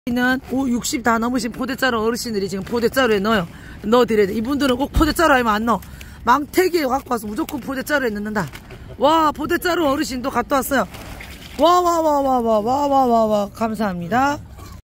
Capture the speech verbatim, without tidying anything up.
있는 육십 다 넘으신 포대자루 어르신들이 지금 포대자루에 넣어요. 넣어드려야 돼. 이분들은 꼭 포대자루 하면 안 넣어. 망태기에 갖고 와서 무조건 포대자루에 넣는다. 와, 포대자루 어르신도 갔다 왔어요. 와, 와, 와, 와, 와, 와, 와, 와, 와, 감사합니다.